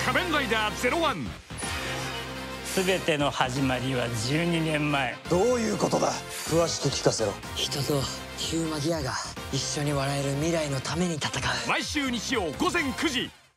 仮面ライダー01。 全ての始まりは12年前。 どういうことだ、詳しく聞かせろ。 人とヒューマギアが一緒に笑える未来のために戦う。 毎週日曜午前9時。